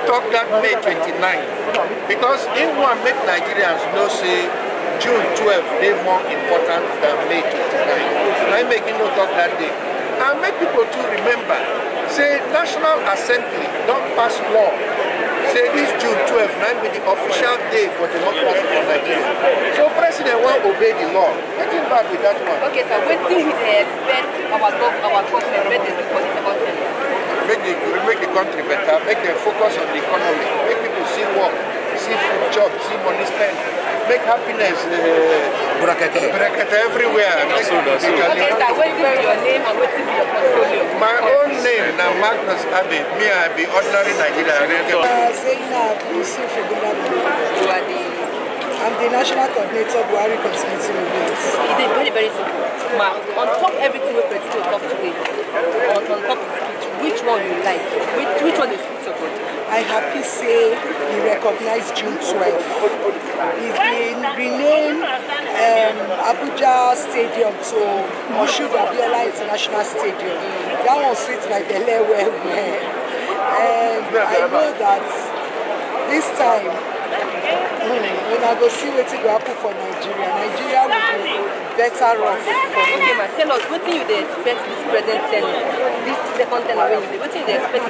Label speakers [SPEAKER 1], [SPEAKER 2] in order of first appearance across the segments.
[SPEAKER 1] talk that May 29th because in one make Nigerians know say June 12th they more important than May 29th. I make no talk that day. And make people to remember, say National Assembly don't pass law. Say this June 12th might be the official day for democracy for Nigeria. So President won't obey the law. Nothing bad with that one.
[SPEAKER 2] Okay, so when do we expect our government ready for the second term?
[SPEAKER 1] Make the country better, make them focus on the economy, make people see work, see food job, see money spent, make happiness everywhere.
[SPEAKER 2] Okay, so what is your name and what is your portfolio?
[SPEAKER 1] My own name now Magnus Abbey. Me I be ordinary Nigerian.
[SPEAKER 3] I'm the National Coordinator Buhari Continuity Movement.
[SPEAKER 2] It is very, very simple. Ma, on top everything we President talk today, on top of speech, which one you like? Which one is so good?
[SPEAKER 3] I happy say he recognized June 12th. He's been renamed Abuja Stadium to Muhammadu International Stadium. That one sits like the well. And I know that this time, when I go see what will happen for Nigeria, Nigeria will be better off.
[SPEAKER 2] Okay, ma, tell us what do you expect this present tenure, this second tenure, what do you expect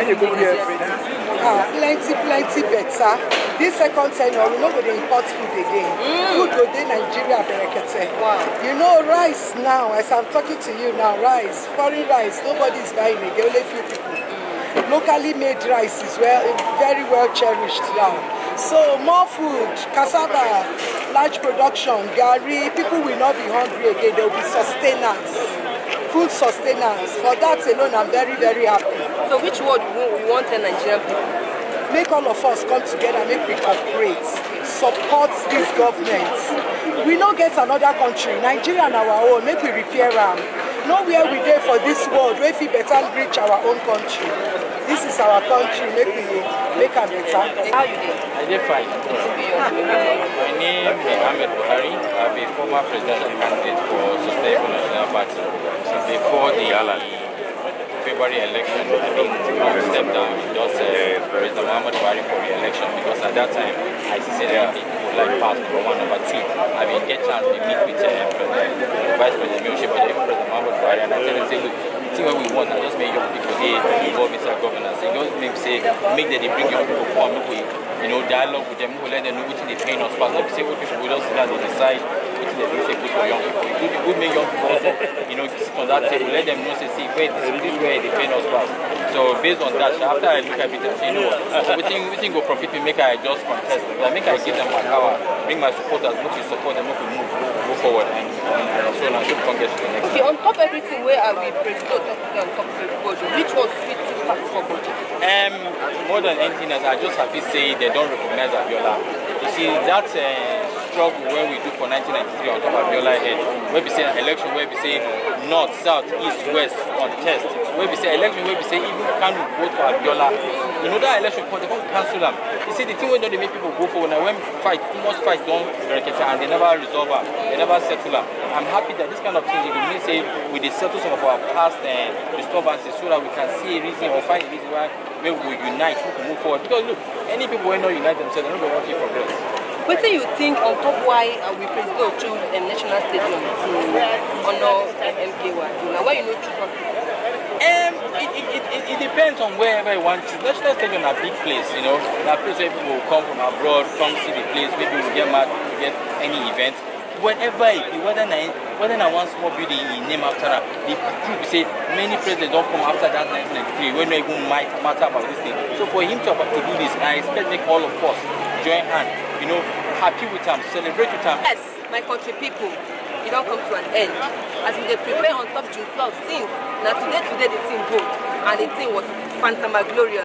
[SPEAKER 3] plenty better. This second tenure, we're not going to import food again. Food go to Nigeria,
[SPEAKER 2] wow.
[SPEAKER 3] You know, rice now, as I'm talking to you now, rice, foreign rice, nobody's buying it, only few people. Locally made rice is very well cherished now. So more food, cassava, large production, gari, people will not be hungry again, there will be sustenance, food sustenance. For that alone, I'm very, very happy.
[SPEAKER 2] So which word we want in Nigerian people?
[SPEAKER 3] Make all of us come together, make we cooperate, support this government. We don't get another country, Nigeria on our own, make we repair them. Nowhere we there for this world, we feel better reach our own country. This is our country, make it better.
[SPEAKER 2] How you doing?
[SPEAKER 4] I did fine. My name is Muhammadu Buhari. I'm a former presidential candidate for Sustainable National Party. Before the February election, I stepped down and just President Muhammadu Buhari for re-election because at that time I said people like pass number 1, number 2. I mean, get chance to meet with Vice President Mioshi, but even President Muhammadu Buhari, and I tell him, say, look, what we want, I just make young people involved in our governance. They just make that they bring young people come, dialogue with them, let them know what they paying us fast. Like we say, what people will just sit down and decide what they do say good for young people. It would make young people also, sit on that table, let them know, say, see, wait, this is where they paying us fast. So based on that, after I look at it and say, we think will profit me, make I just contest. Make I give them my power, bring my supporters, make you support them, make we move forward, and so on. I should get to the next.
[SPEAKER 2] Okay, on top of everything, where are we president on top of the budget? Which was sweet for budget?
[SPEAKER 4] More than anything else, I just happy say they don't recognize Abiola. You see, that struggle where we do for 1993 on top of Abiola head, where we say election, where we say north, south, east, west on test, where we say election, where we say even can we vote for Abiola. That election, they don't cancel them. You see, the thing when they make people go for when fight, too much fight don't and they never resolve them, they never settle them. I'm happy that this kind of thing, you can say we settle some of our past disturbances so that we can see a reason or find a reason why we will unite, we can move forward. Because look, any people who not unite themselves, they're not going to want to progress.
[SPEAKER 2] What do you think on top why we president choose a national stadium to honor MKY? Now, why you not choose one?
[SPEAKER 4] It depends on wherever you want to. National stadium is a big place, that place where people will come from abroad, come see the place, maybe we get mad, we get any event. Whenever it be, whether I want small building in name after that, the group say many presidents don't come after that 1993 when they even might matter about this thing. So for him to do this, I expect make all of us join hands, happy with him, celebrate with him.
[SPEAKER 2] Yes, my country people, it don't come to an end. As we prepare on top June 12th, since now today the thing go, and the thing was phantasmaglorious.